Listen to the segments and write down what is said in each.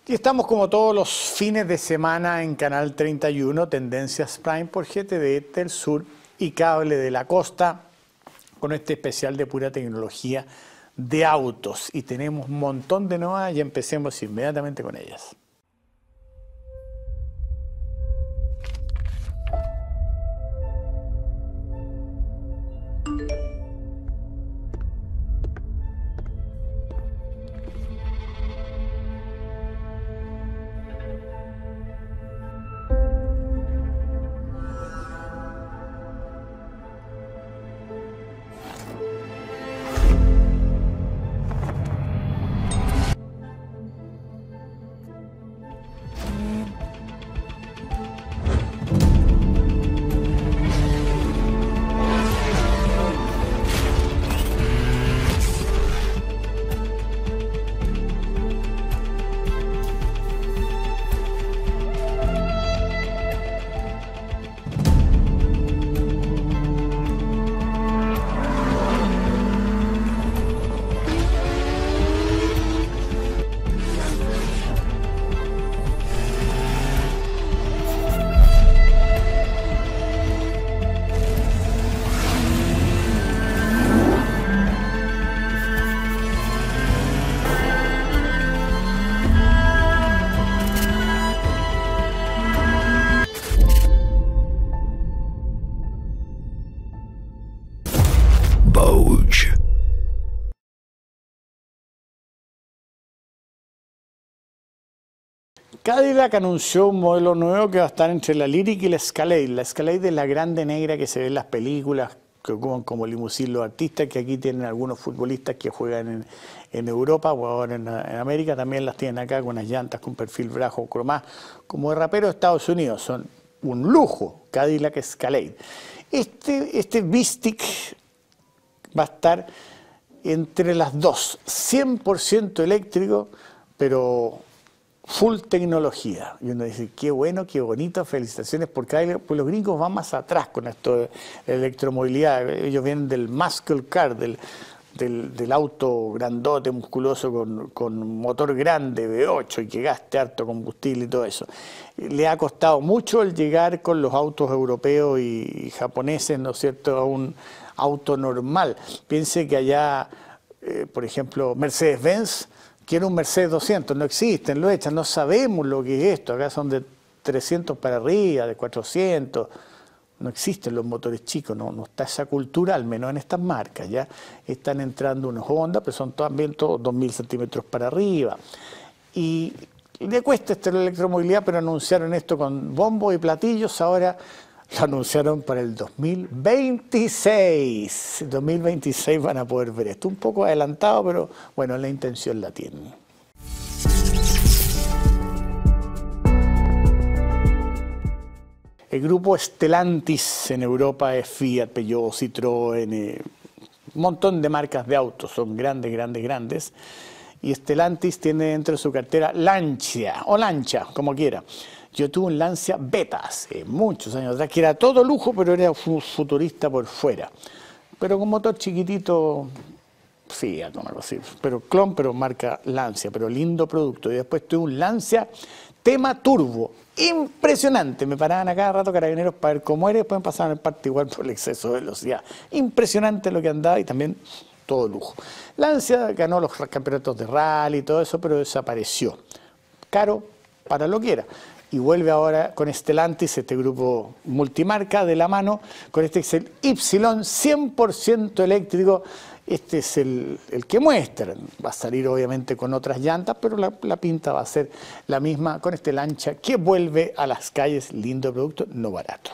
Y estamos como todos los fines de semana en Canal 31, Tendencias Prime por GTV del Sur y Cable de la Costa, con este especial de pura tecnología de autos. Y tenemos un montón de nuevas y empecemos inmediatamente con ellas. Cadillac anunció un modelo nuevo que va a estar entre la Lyriq y la Escalade. La Escalade es la grande negra que se ve en las películas, que ocupan como limusín los artistas, que aquí tienen algunos futbolistas que juegan en Europa o ahora en América. También las tienen acá con unas llantas con perfil bajo cromá, como de rapero de Estados Unidos. Son un lujo, Cadillac Escalade. Este Vistic va a estar entre las dos, 100% eléctrico, pero full tecnología. Y uno dice, qué bueno, qué bonito, felicitaciones por Cadillac, pues los gringos van más atrás con esto de electromovilidad. Ellos vienen del muscle car, del auto grandote, musculoso, con motor grande, V8, y que gaste harto combustible y todo eso. Le ha costado mucho el llegar con los autos europeos y japoneses, ¿no es cierto?, a un auto normal. Piense que allá, por ejemplo, Mercedes-Benz quiere un Mercedes 200, no existen, lo echan, no sabemos lo que es esto, acá son de 300 para arriba, de 400, no existen los motores chicos, no está esa cultura, al menos en estas marcas, ya están entrando unos Honda, pero son también todos 2000 centímetros para arriba. Y le cuesta la electromovilidad, pero anunciaron esto con bombo y platillos, ahora lo anunciaron para el 2026. 2026 van a poder ver esto. Un poco adelantado, pero bueno, la intención la tienen. El grupo Stellantis en Europa es Fiat, Peugeot, Citroën, un montón de marcas de autos, son grandes, grandes, grandes. Y Stellantis tiene dentro de su cartera Lancia, o Lancia, como quiera. Yo tuve un Lancia Beta hace muchos años atrás, que era todo lujo, pero era futurista por fuera. Pero con motor chiquitito, Fiat, una cosa así. Pero clon, pero marca Lancia, pero lindo producto. Y después tuve un Lancia Tema Turbo, impresionante. Me paraban a cada rato carabineros para ver cómo era y después me pasaban en parte igual por el exceso de velocidad. Impresionante lo que andaba y también todo lujo. Lancia ganó los campeonatos de rally y todo eso, pero desapareció. Caro para lo que era. Y vuelve ahora con Stellantis, este grupo multimarca de la mano, con este es el Y 100% eléctrico. Este es el que muestran. Va a salir obviamente con otras llantas, pero la pinta va a ser la misma con este Lancia que vuelve a las calles. Lindo producto, no barato.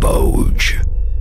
Moj.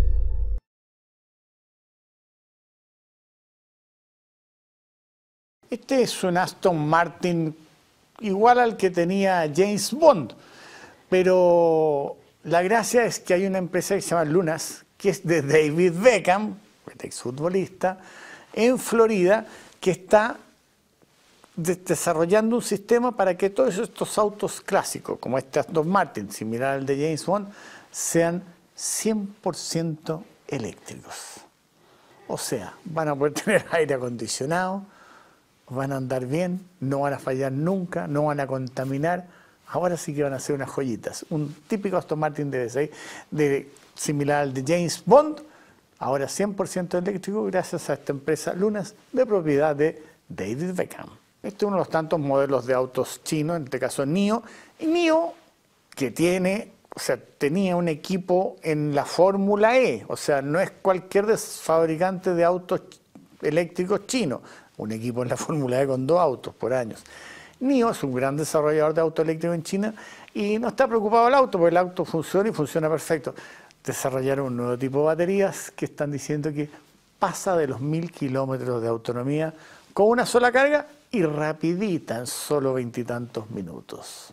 Este es un Aston Martin igual al que tenía James Bond, pero la gracia es que hay una empresa que se llama Lunas, que es de David Beckham, el exfutbolista, en Florida, que está desarrollando un sistema para que todos estos autos clásicos, como este Aston Martin, similar al de James Bond, sean 100% eléctricos. O sea, van a poder tener aire acondicionado, van a andar bien, no van a fallar nunca, no van a contaminar. Ahora sí que van a ser unas joyitas. Un típico Aston Martin de V6, similar al de James Bond, ahora 100% eléctrico gracias a esta empresa Lunas de propiedad de David Beckham. Este es uno de los tantos modelos de autos chinos, en este caso NIO. Y NIO, que tenía un equipo en la Fórmula E, o sea, no es cualquier fabricante de autos eléctricos chino, un equipo en la Fórmula E con 2 autos por años. NIO es un gran desarrollador de auto eléctrico en China y no está preocupado el auto, porque el auto funciona y funciona perfecto. Desarrollaron un nuevo tipo de baterías que están diciendo que pasa de los 1000 kilómetros de autonomía con una sola carga y rapidita en solo 20 y tantos minutos.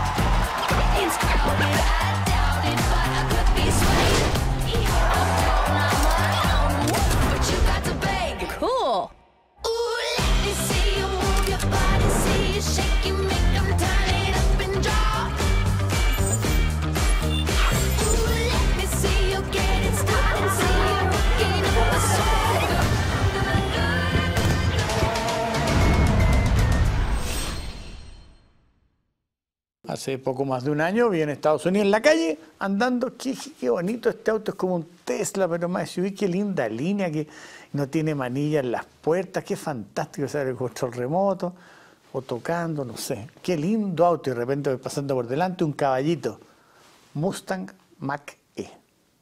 Cool. Hace poco más de un año vi en Estados Unidos en la calle andando, qué bonito este auto, es como un Tesla, pero más SUV, qué linda línea, que no tiene manillas en las puertas, qué fantástico, el control remoto, o tocando, no sé, qué lindo auto, y de repente voy pasando por delante un caballito, Mustang Mach-E,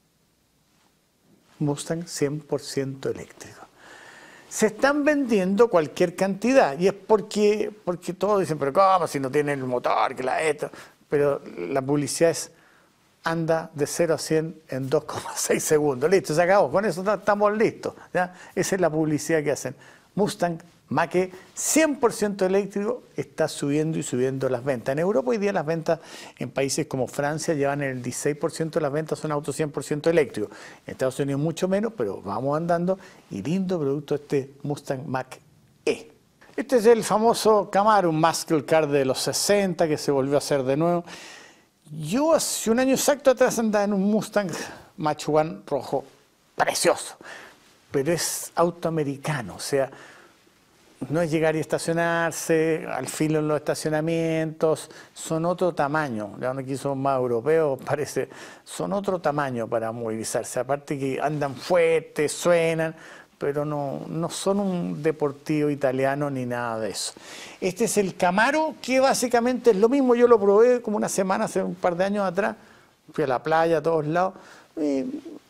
Mustang 100% eléctrico. Se están vendiendo cualquier cantidad y es porque todos dicen, pero ¿cómo? Si no tiene el motor, que esto. Pero la publicidad es, anda de 0 a 100 en 2,6 segundos. Listo, se acabó. Con eso estamos listos. ¿Ya? Esa es la publicidad que hacen. Mustang Mach-E 100% eléctrico está subiendo y subiendo las ventas. En Europa hoy día las ventas en países como Francia llevan el 16% de las ventas son autos 100% eléctricos. En Estados Unidos mucho menos, pero vamos andando y lindo producto este Mustang Mach-E. Este es el famoso Camaro, un muscle car de los 60 que se volvió a hacer de nuevo. Yo hace un año exacto atrás andaba en un Mustang Mach-1 rojo, precioso, pero es auto americano, o sea, no es llegar y estacionarse, al filo en los estacionamientos, son otro tamaño, ya aquí son más europeos, parece, son otro tamaño para movilizarse, aparte que andan fuertes, suenan, pero no son un deportivo italiano ni nada de eso. Este es el Camaro, que básicamente es lo mismo, yo lo probé como una semana, hace un par de años atrás, fui a la playa, a todos lados, y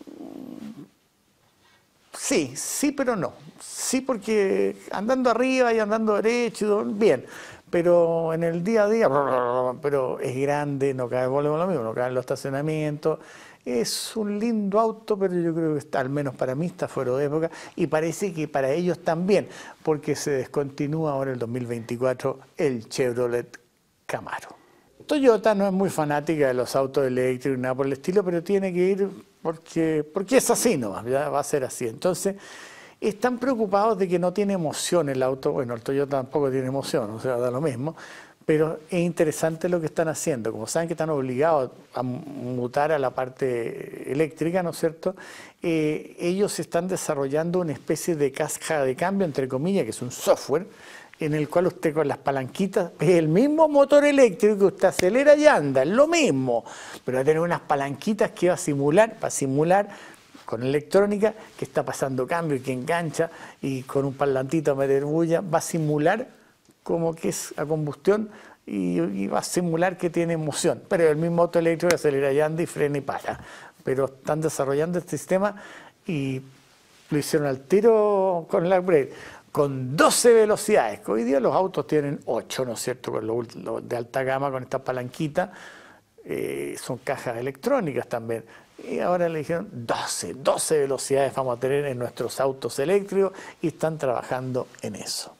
sí, pero no. Sí, porque andando arriba y andando derecho, bien, pero en el día a día, pero es grande, no cabe, volvemos a lo mismo, no cabe en los estacionamientos. Es un lindo auto, pero yo creo que está, al menos para mí, está fuera de época y parece que para ellos también, porque se descontinúa ahora el 2024 el Chevrolet Camaro. Toyota no es muy fanática de los autos eléctricos, nada por el estilo, pero tiene que ir porque es así nomás, ya va a ser así. Entonces, están preocupados de que no tiene emoción el auto. Bueno, el Toyota tampoco tiene emoción, o sea, da lo mismo. Pero es interesante lo que están haciendo. Como saben que están obligados a mutar a la parte eléctrica, ¿no es cierto? Ellos están desarrollando una especie de caja de cambio, entre comillas, que es un software, en el cual usted con las palanquitas, es el mismo motor eléctrico que usted acelera y anda, es lo mismo, pero va a tener unas palanquitas que va a simular, para simular con electrónica, que está pasando cambio y que engancha, y con un parlantito a meter bulla, va a simular como que es a combustión y va a simular que tiene emoción. Pero el mismo auto eléctrico acelera y anda y frena y para. Pero están desarrollando este sistema y lo hicieron al tiro con el upgrade, con 12 velocidades, que hoy día los autos tienen 8, ¿no es cierto? Con los de alta gama, con esta palanquita, son cajas electrónicas también. Y ahora le dijeron 12 velocidades vamos a tener en nuestros autos eléctricos y están trabajando en eso.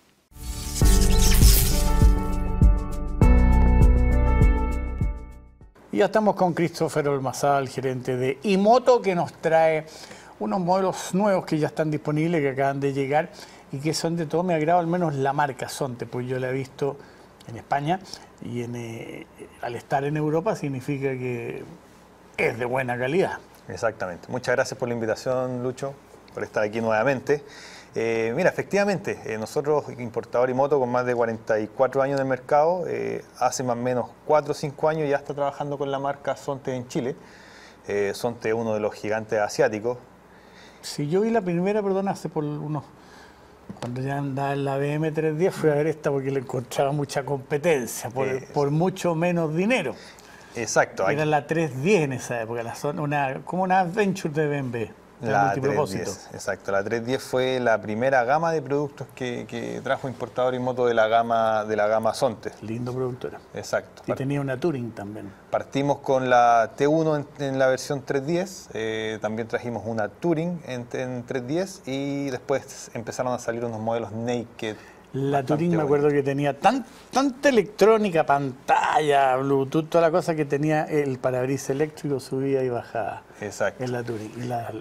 Y ya estamos con Christopher Ormazábal, gerente de Imoto, que nos trae unos modelos nuevos que ya están disponibles, que acaban de llegar y que son de todo mi agrado, al menos la marca Sonte, pues yo la he visto en España y al estar en Europa significa que es de buena calidad. Exactamente. Muchas gracias por la invitación, Lucho, por estar aquí nuevamente. Mira, efectivamente, nosotros, importador Imoto, con más de 44 años en el mercado, hace más o menos 4 o 5 años ya está trabajando con la marca Sonte en Chile. Sonte es uno de los gigantes asiáticos. Si yo vi la primera, perdón, hace por unos... Cuando ya andaba en la BM310 fui a ver esta porque le encontraba mucha competencia, por mucho menos dinero. Exacto. Era la 310 en esa época, como una Adventure de BMW. La 310, exacto. La 310 fue la primera gama de productos que trajo importador Imoto de la gama Sonte. Lindo productora. Exacto. Y tenía una Touring también. Partimos con la T1 en la versión 310, también trajimos una Touring en 310 y después empezaron a salir unos modelos Naked. La Touring me acuerdo que tenía tanta electrónica, pantalla, Bluetooth, toda la cosa que tenía el parabrisas eléctrico, subía y bajaba. Exacto. En la Touring.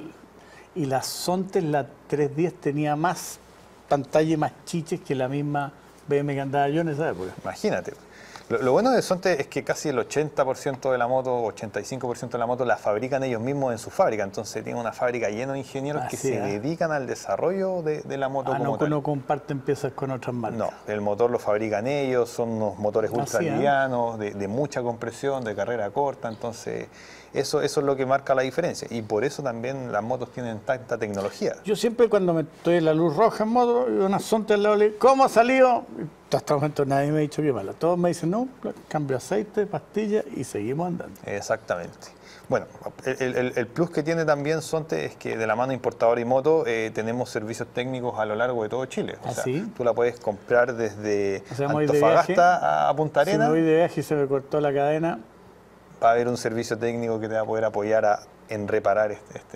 Y la Sonte, la 310, tenía más pantalla y más chiches que la misma BMW que andaba yo en esa época. Imagínate. Lo bueno de Sonte es que casi el 80% de la moto, 85% de la moto la fabrican ellos mismos en su fábrica. Entonces tienen una fábrica llena de ingenieros que se dedican al desarrollo de la moto como tal. No comparten piezas con otras marcas. No, el motor lo fabrican ellos, son unos motores ultra livianos, de mucha compresión, de carrera corta. Entonces eso es lo que marca la diferencia. Y por eso también las motos tienen tanta tecnología. Yo siempre cuando me estoy en la luz roja en moto, y una Sonte al lado, le digo, ¿cómo ha salido? Hasta el momento nadie me ha dicho que mala. Todos me dicen, no, cambio aceite, pastilla y seguimos andando. Exactamente. Bueno, el plus que tiene también Sonte es que de la mano importador Imoto tenemos servicios técnicos a lo largo de todo Chile. O sea, tú la puedes comprar desde Antofagasta a Punta Arenas. Si me voy de viaje y se me cortó la cadena, va a haber un servicio técnico que te va a poder apoyar en reparar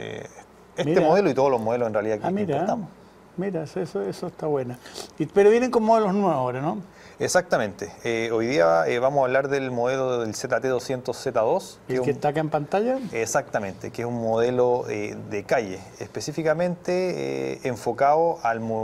este modelo y todos los modelos en realidad que importamos. Mira, eso está bueno. Pero vienen con modelos nuevos ahora, ¿no? Exactamente. Hoy día vamos a hablar del modelo del ZT200Z2. ¿El que está acá en pantalla? Exactamente, que es un modelo de calle, específicamente enfocado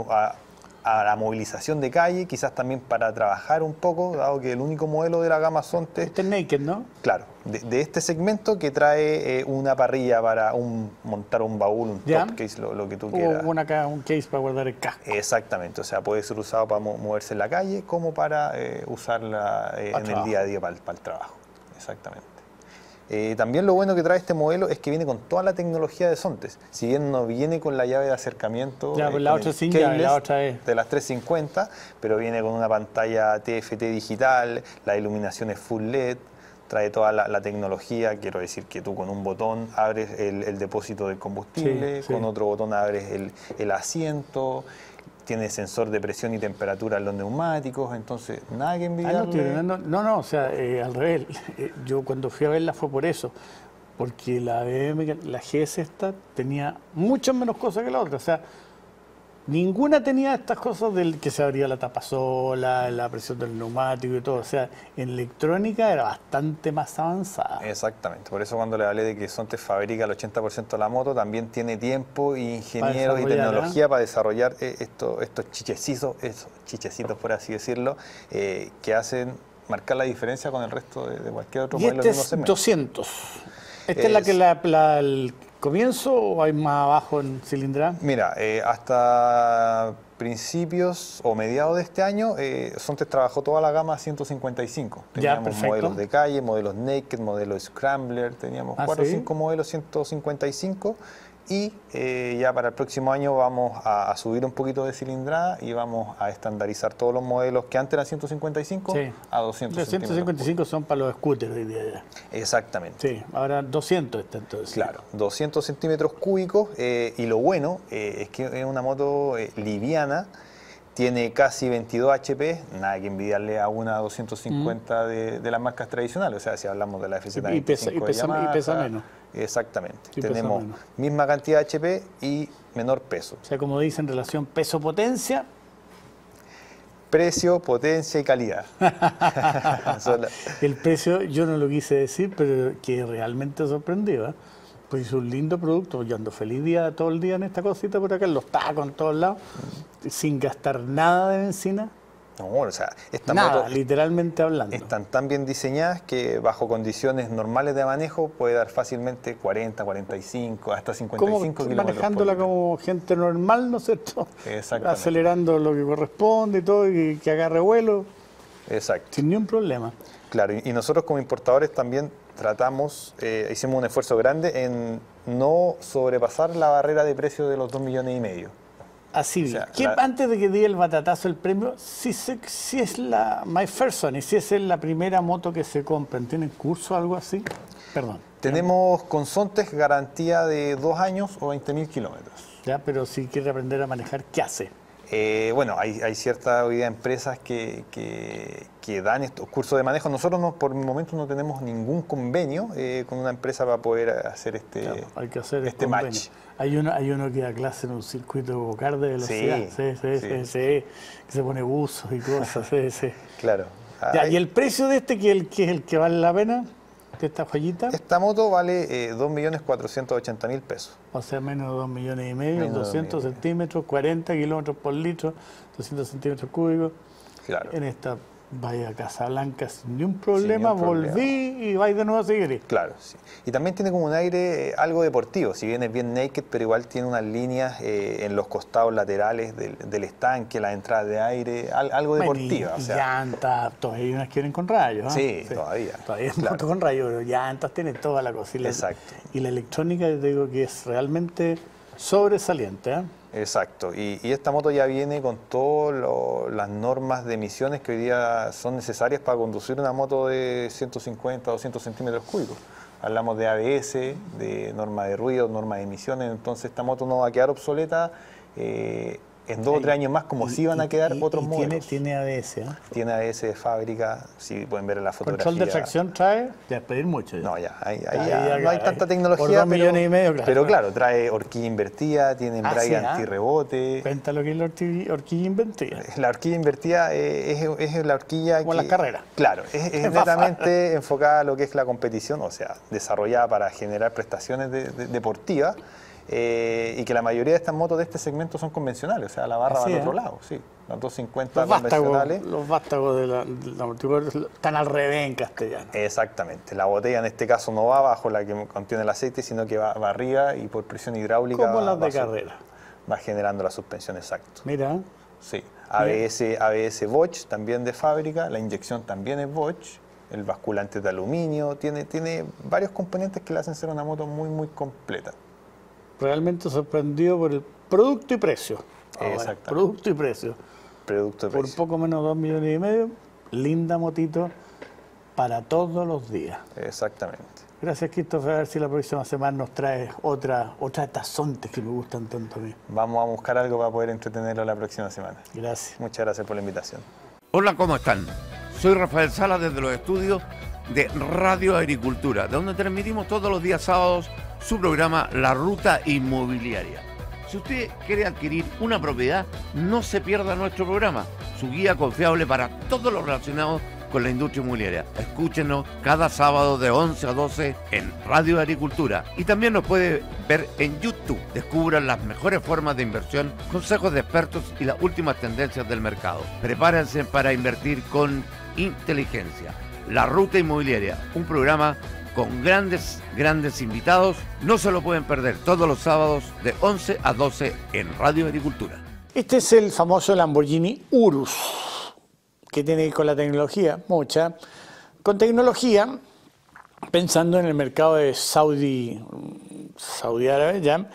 a la movilización de calle, quizás también para trabajar un poco, dado que el único modelo de la gama Sonte... Este es Naked, ¿no? Claro, de este segmento que trae una parrilla para montar un baúl, un top case, lo que tú quieras. Un case para guardar el casco. Exactamente, o sea, puede ser usado para moverse en la calle como para usarla en el día a día para el trabajo. Exactamente. También lo bueno que trae este modelo es que viene con toda la tecnología de Sontes. Si bien no viene con la llave de acercamiento la otra sin llave, la otra es de las 350, pero viene con una pantalla TFT digital, la iluminación es full LED, trae toda la tecnología. Quiero decir que tú con un botón abres el depósito de combustible, con otro botón abres el asiento. Tiene sensor de presión y temperatura en los neumáticos, entonces nada que envidiarle. No, o sea, al revés. Yo cuando fui a verla fue por eso, porque la BMW, la GS esta, tenía muchas menos cosas que la otra. O sea, ninguna tenía estas cosas del que se abría la tapa sola, la presión del neumático y todo. O sea, en electrónica era bastante más avanzada. Exactamente. Por eso cuando le hablé de que Sonte fabrica el 80% de la moto, también tiene tiempo, ingenieros y tecnología para desarrollar estos chichecitos, por así decirlo, que hacen marcar la diferencia con el resto de cualquier otro modelo. Este es 200. ¿Esta es el comienzo o hay más abajo en cilindrada? Mira, hasta principios o mediados de este año, Sonte trabajó toda la gama 155. Teníamos modelos de calle, modelos Naked, modelos Scrambler, teníamos 4 o 5 modelos 155 y ya para el próximo año vamos a subir un poquito de cilindrada y vamos a estandarizar todos los modelos que antes eran 155 a 200 Los 155 son para los scooters hoy día ya. Exactamente. Sí, ahora 200 está entonces. Claro, 200 centímetros cúbicos y lo bueno es que es una moto liviana, tiene casi 22 HP, nada que envidiarle a una 250 de las marcas tradicionales, o sea, si hablamos de la FZ25 y pesa menos. Exactamente, Y tenemos pesa menos. misma cantidad de HP y menor peso. O sea, como dicen, relación peso-potencia. Precio, potencia y calidad. El precio yo no lo quise decir, pero que realmente sorprendió, ¿eh? Pues es un lindo producto. Yo ando feliz día, todo el día en esta cosita por acá, en los tacos, en todos lados, sin gastar nada de benzina. No, o sea, estas Nada, motos literalmente hablando. están tan bien diseñadas que bajo condiciones normales de manejo puede dar fácilmente 40, 45, hasta 55 Como kilómetros manejándola por litro. como gente normal, ¿no es cierto? Exactamente. Acelerando lo que corresponde y todo, y que agarre vuelo, Exacto. sin ni un problema. Claro, y nosotros como importadores también tratamos, hicimos un esfuerzo grande en no sobrepasar la barrera de precio de los 2,5 millones. Así, O sea, antes de que diga el batatazo el premio, si es la My First One, y si esa es la primera moto que se compran, ¿tienen curso o algo así? Perdón. Tenemos con Sontex garantía de 2 años o 20.000 kilómetros. Ya, pero si quiere aprender a manejar, ¿qué hace? Bueno, hay ciertas hoy día empresas que dan estos cursos de manejo. Nosotros por el momento no tenemos ningún convenio con una empresa para poder hacer Claro, hay que hacer este convenio. match. Hay uno que da clase en un circuito de go-kart de velocidad, sí, que se pone buzos y cosas, sí. Claro. Ya, ¿y el precio de este, que es el que vale la pena, de esta joyita? Esta moto vale 2.480.000 pesos. O sea, menos de 2,5 millones, Menos de 200 centímetros, 40 kilómetros por litro, 200 centímetros cúbicos. Claro. En esta vaya a Casablanca sin ningún problema, ningún problema. volví y vais de nuevo a seguir. Claro, sí. Y también tiene como un aire algo deportivo, si bien es bien naked, pero igual tiene unas líneas en los costados laterales del estanque, la entrada de aire, algo deportiva. Y O sea, llantas, todavía hay unas que vienen con rayos. Sí, todavía. Todavía es Claro. moto con rayos, pero llantas tiene toda la cosa. Exacto. Y la electrónica, yo te digo que es realmente sobresaliente, ¿eh? Exacto, y esta moto ya viene con todas las normas de emisiones que hoy día son necesarias para conducir una moto de 150 o 200 centímetros cúbicos. Hablamos de ABS, de norma de ruido, norma de emisiones, entonces esta moto no va a quedar obsoleta en 2 o 3 años más, como si van a quedar otros modelos. Tiene ABS, ¿eh? Tiene ABS de fábrica, si pueden ver en la fotografía. Control de tracción trae, ya pedir mucho. Ya. No, ya, Ya, no hay tanta por tecnología, 2,5 millones, pero claro, trae horquilla invertida, tiene embrague antirrebote. Cuenta lo que es la horquilla invertida. La horquilla invertida es la horquilla Como las carreras. Claro, es netamente enfocada a lo que es la competición, o sea, desarrollada para generar prestaciones deportivas. Y que la mayoría de estas motos de este segmento son convencionales, o sea, la barra va al otro lado, sí. Las 250 convencionales. Los vástagos de la amortiguadora están al revés en castellano. Exactamente. La botella en este caso no va bajo la que contiene el aceite, sino que va arriba y por presión hidráulica Como las de carrera. va generando la suspensión, exacto. Mira. Sí. ABS Bosch también de fábrica, la inyección también es Bosch, el basculante de aluminio, tiene varios componentes que le hacen ser una moto muy, muy completa. Realmente sorprendido por el producto y precio. Exactamente. Producto y precio. Producto de Por precio. poco menos de 2,5 millones, linda motito para todos los días. Exactamente. Gracias, Christopher. A ver si la próxima semana nos traes otra de estas Sontex que me gustan tanto a mí. Vamos a buscar algo para poder entretenerlo la próxima semana. Gracias. Muchas gracias por la invitación. Hola, ¿cómo están? Soy Rafael Sala desde los estudios de Radio Agricultura, de donde transmitimos todos los días sábados su programa La Ruta Inmobiliaria. Si usted quiere adquirir una propiedad, no se pierda nuestro programa, su guía confiable para todo lo relacionado con la industria inmobiliaria. Escúchenos cada sábado de 11 a 12 en Radio Agricultura. Y también nos puede ver en YouTube. Descubran las mejores formas de inversión, consejos de expertos y las últimas tendencias del mercado. Prepárense para invertir con inteligencia. La Ruta Inmobiliaria, un programa con grandes invitados. No se lo pueden perder todos los sábados de 11 a 12 en Radio Agricultura. Este es el famoso Lamborghini Urus, que tiene que ver con la tecnología, mucha. Con tecnología, pensando en el mercado de Saudi Árabe, ya,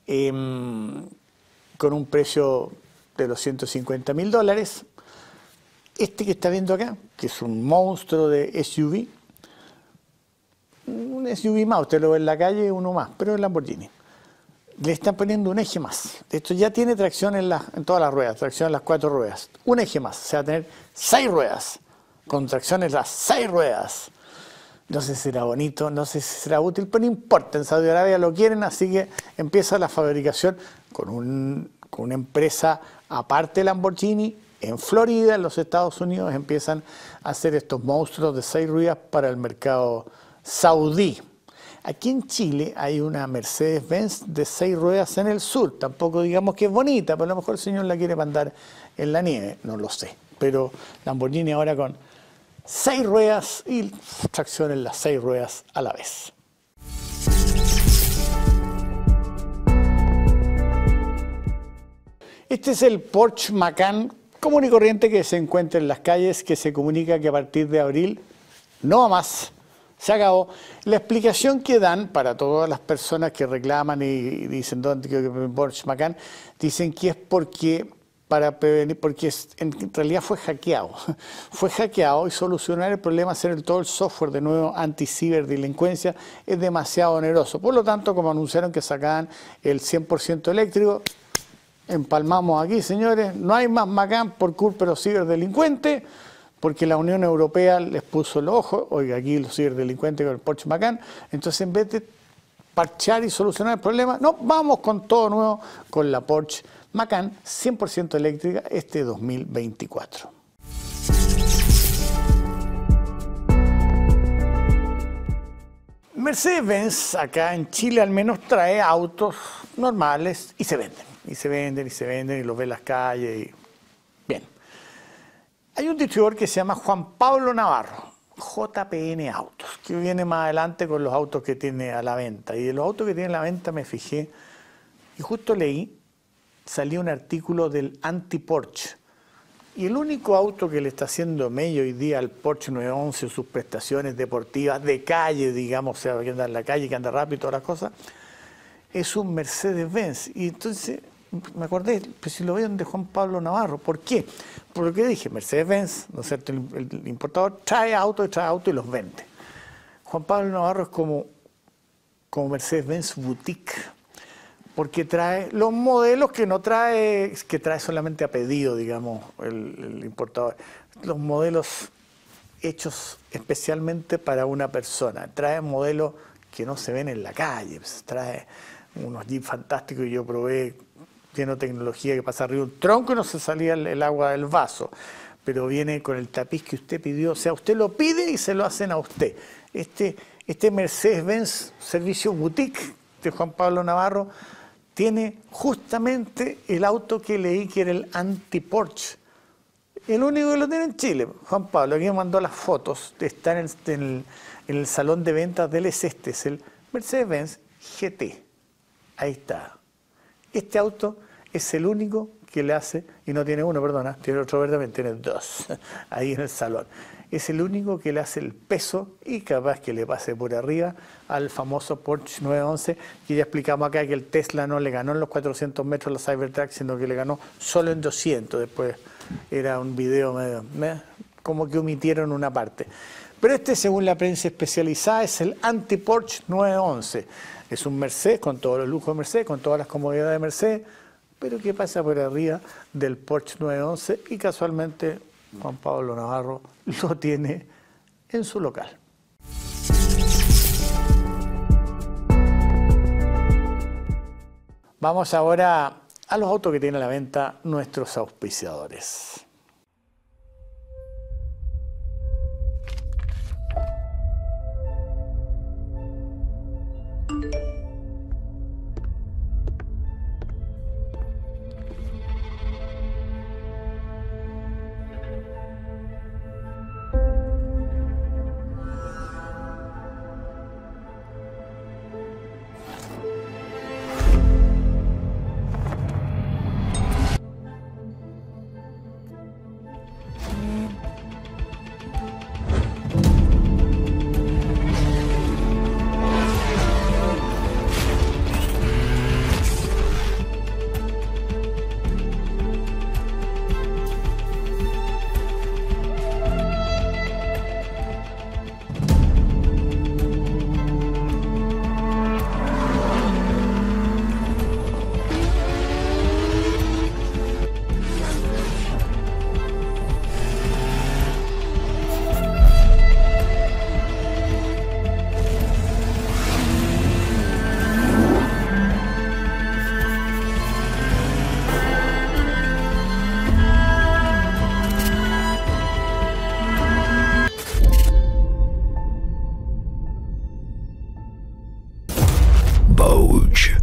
con un precio de los $150.000. Este que está viendo acá, que es un monstruo de SUV, un SUV más, usted lo ve en la calle, uno más, pero es Lamborghini. le están poniendo un eje más. Esto ya tiene tracción en todas las ruedas, tracción en las 4 ruedas. Un eje más, o sea, tener 6 ruedas, con tracción en las 6 ruedas. No sé si será bonito, no sé si será útil, pero no importa, en Saudi Arabia lo quieren, así que empieza la fabricación con una empresa aparte de Lamborghini, en Florida, en los Estados Unidos, empiezan a hacer estos monstruos de 6 ruedas para el mercado saudí. Aquí en Chile hay una Mercedes-Benz de 6 ruedas en el sur, tampoco digamos que es bonita, pero a lo mejor el señor la quiere andar en la nieve, no lo sé. Pero Lamborghini ahora con 6 ruedas y tracción en las 6 ruedas a la vez. Este es el Porsche Macan común y corriente que se encuentra en las calles, que se comunica que a partir de abril no va más. Se acabó. La explicación que dan para todas las personas que reclaman y dicen ¿dónde que Porsche Macan? Dicen que es porque en realidad fue hackeado. Fue hackeado y solucionar el problema, hacer todo el software de nuevo anti-ciberdelincuencia es demasiado oneroso. Por lo tanto, como anunciaron que sacaban el 100% eléctrico, empalmamos aquí, señores, no hay más Macan por culpa de los ciberdelincuentes, porque la Unión Europea les puso el ojo, oiga, aquí los ciberdelincuentes con el Porsche Macan, entonces en vez de parchar y solucionar el problema, no, vamos con todo nuevo, con la Porsche Macan 100% eléctrica este 2024. Mercedes-Benz acá en Chile al menos trae autos normales y se venden. Y se venden y los ve en las calles. Bien. Hay un distribuidor que se llama Juan Pablo Navarro, JPN Autos, que viene más adelante con los autos que tiene a la venta. Y de los autos que tiene a la venta me fijé y justo leí, salió un artículo del anti-Porsche. Y el único auto que le está haciendo mello hoy día al Porsche 911, sus prestaciones deportivas de calle, digamos, o sea, que anda en la calle, que anda rápido y todas las cosas, es un Mercedes-Benz. Y entonces me acordé, pues si lo veo de Juan Pablo Navarro. ¿Por qué? Por lo que dije, Mercedes-Benz, ¿no es cierto? El importador trae autos y los vende. Juan Pablo Navarro es como Mercedes-Benz Boutique, porque trae los modelos que no trae, que trae solamente a pedido, digamos, el importador. Los modelos hechos especialmente para una persona. Trae modelos que no se ven en la calle, pues, trae unos Jeep fantásticos y yo probé, lleno de tecnología, que pasa arriba un tronco y no se salía el agua del vaso, pero viene con el tapiz que usted pidió, o sea, usted lo pide y se lo hacen a usted. Este Mercedes-Benz Servicio Boutique de Juan Pablo Navarro tiene justamente el auto que leí que era el anti-Porsche. El único que lo tiene en Chile. Juan Pablo, aquí me mandó las fotos, está en el salón de ventas del es el Mercedes-Benz GT. Ahí está. Este auto es el único que le hace, y no tiene uno, perdona, tiene otro verde, también tiene 2, ahí en el salón. Es el único que le hace el peso y capaz que le pase por arriba al famoso Porsche 911, que ya explicamos acá que el Tesla no le ganó en los 400 metros la Cybertruck, sino que le ganó solo en 200. Después era un video medio, como que omitieron una parte. Pero según la prensa especializada, es el anti-Porsche 911. Es un Mercedes con todos los lujos de Mercedes, con todas las comodidades de Mercedes, pero que pasa por arriba del Porsche 911 y casualmente Juan Pablo Navarro lo tiene en su local. Vamos ahora a los autos que tienen a la venta nuestros auspiciadores. Bausch.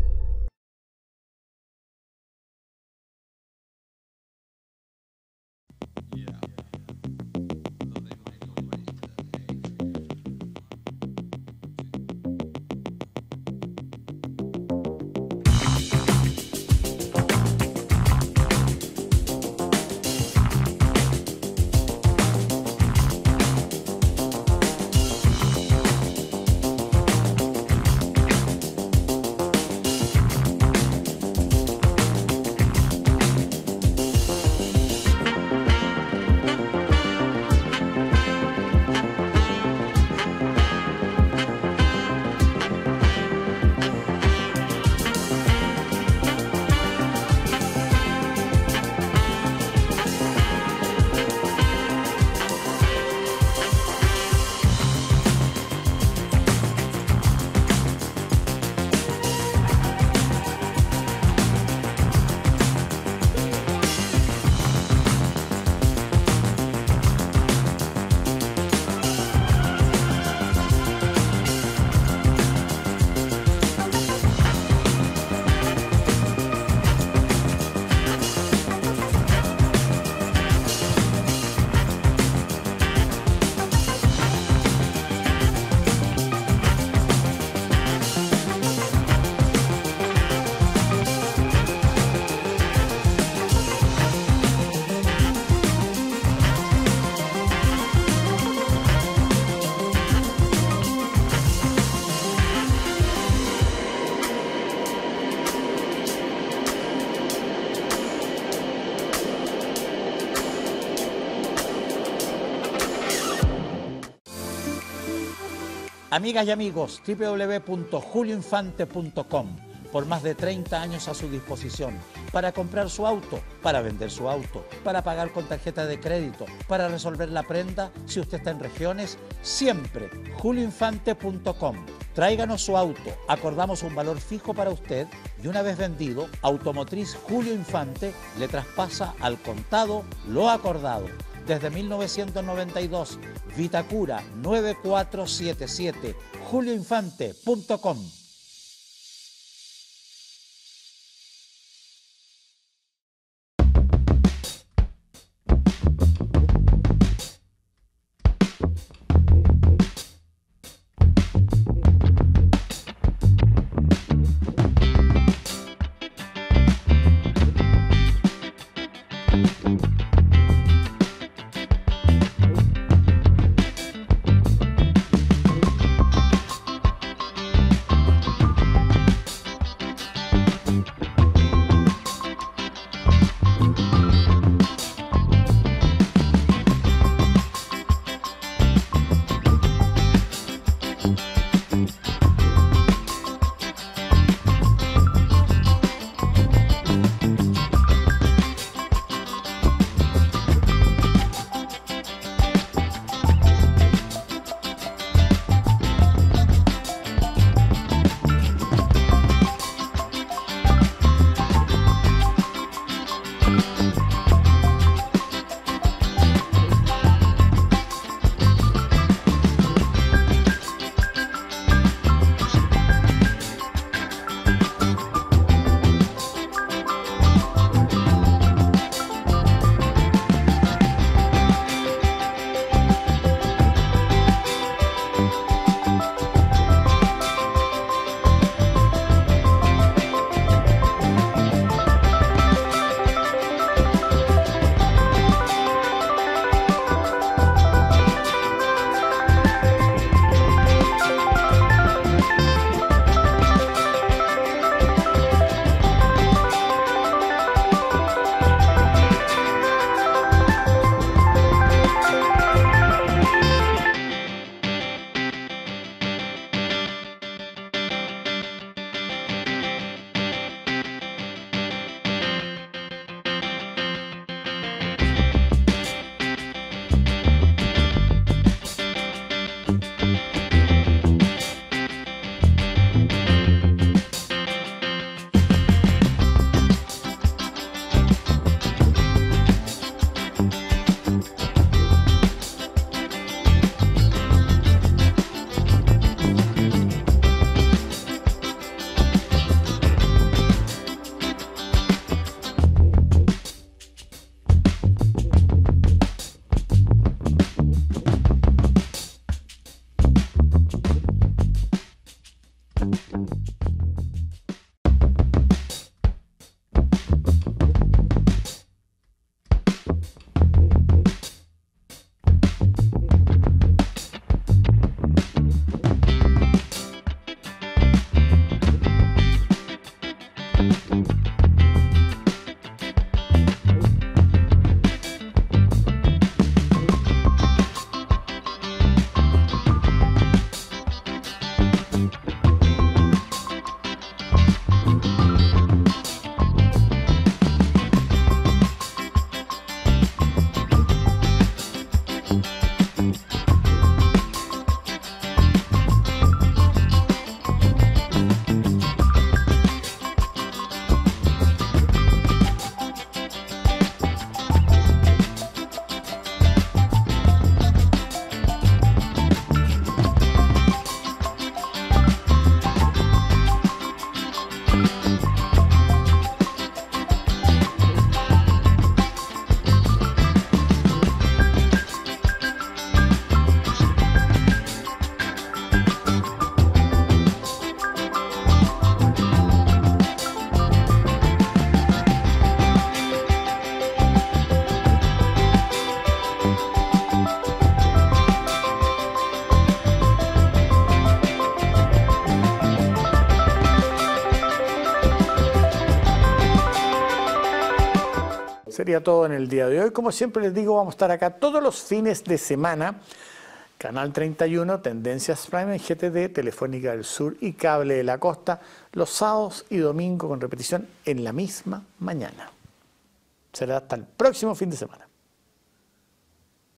Amigas y amigos, www.julioinfante.com. Por más de 30 años a su disposición, para comprar su auto, para vender su auto, para pagar con tarjeta de crédito, para resolver la prenda, si usted está en regiones, siempre julioinfante.com. Tráiganos su auto, acordamos un valor fijo para usted y una vez vendido, Automotriz Julio Infante le traspasa al contado lo acordado. Desde 1992, Vitacura 9477, julioinfante.com. Sería todo en el día de hoy. Como siempre les digo, vamos a estar acá todos los fines de semana. Canal 31, Tendencias Prime en GTD, Telefónica del Sur y Cable de la Costa, los sábados y domingos con repetición en la misma mañana. Será hasta el próximo fin de semana.